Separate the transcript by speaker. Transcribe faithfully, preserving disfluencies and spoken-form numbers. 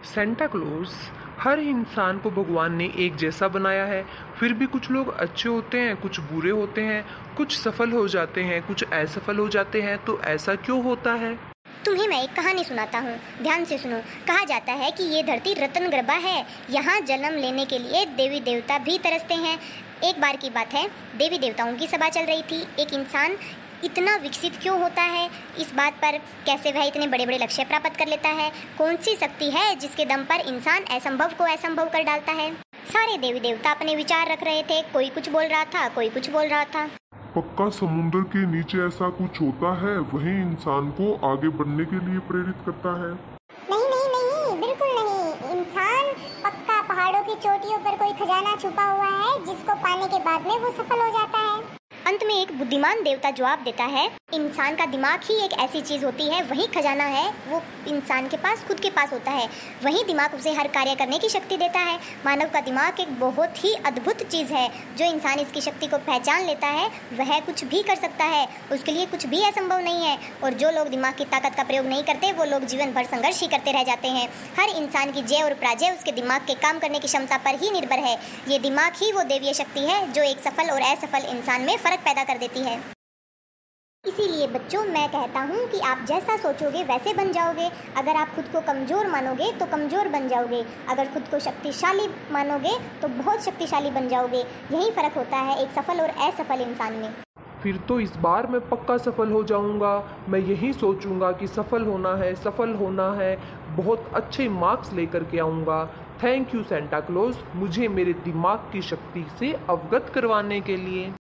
Speaker 1: Santa Claus हर इंसान को भगवान ने एक जैसा बनाया है। फिर भी कुछ लोग अच्छे होते हैं, कुछ बुरे होते हैं, कुछ सफल हो जाते हैं, कुछ असफल हो जाते हैं। तो ऐसा क्यों होता है?
Speaker 2: तुम्हें मैं एक कहानी सुनाता हूँ, ध्यान से सुनो। कहा जाता है कि ये धरती रत्न गर्भा है, यहाँ जन्म लेने के लिए देवी देवता भी तरसते हैं। एक बार की बात है, देवी देवताओं की सभा चल रही थी। एक इंसान इतना विकसित क्यों होता है, इस बात पर, कैसे वह इतने बड़े बड़े लक्ष्य प्राप्त कर लेता है, कौन सी शक्ति है जिसके दम पर इंसान असंभव को असंभव कर डालता है। सारे देवी देवता अपने विचार रख रहे थे, कोई कुछ बोल रहा था, कोई कुछ बोल रहा था।
Speaker 3: पक्का समुद्र के नीचे ऐसा कुछ होता है, वही इंसान को आगे बढ़ने के लिए प्रेरित करता है।
Speaker 4: नहीं नहीं नहीं, बिल्कुल नहीं। इंसान पक्का पहाड़ों की चोटियों पर कोई खजाना छुपा हुआ है, जिसको पाने के बाद में वो सफल हो जाता है।
Speaker 2: अंत में एक बुद्धिमान देवता जवाब देता है, इंसान का दिमाग ही एक ऐसी चीज होती है, वही खजाना है, वो इंसान के पास, खुद के पास होता है। वही दिमाग उसे हर कार्य करने की शक्ति देता है। मानव का दिमाग एक बहुत ही अद्भुत चीज है। जो इंसान इसकी शक्ति को पहचान लेता है, वह कुछ भी कर सकता है, उसके लिए कुछ भी असंभव नहीं है। और जो लोग दिमाग की ताकत का प्रयोग नहीं करते, वो लोग जीवन भर संघर्ष ही करते रह जाते हैं। हर इंसान की जय और पराजय उसके दिमाग के काम करने की क्षमता पर ही निर्भर है। ये दिमाग ही वो दैवीय शक्ति है जो एक सफल और असफल इंसान में फर्क पैदा कर देती है। इसीलिए बच्चों, मैं कहता हूँ कि आप जैसा सोचोगे वैसे बन जाओगे। अगर आप खुद को कमज़ोर मानोगे तो कमज़ोर बन जाओगे, अगर खुद को शक्तिशाली मानोगे तो बहुत शक्तिशाली बन जाओगे। यही फ़र्क होता है एक सफल और असफल इंसान में।
Speaker 1: फिर तो इस बार मैं पक्का सफल हो जाऊंगा। मैं यही सोचूंगा कि सफल होना है, सफल होना है, बहुत अच्छे मार्क्स लेकर के आऊँगा। थैंक यू सेंटा क्लॉज, मुझे मेरे दिमाग की शक्ति से अवगत करवाने के लिए।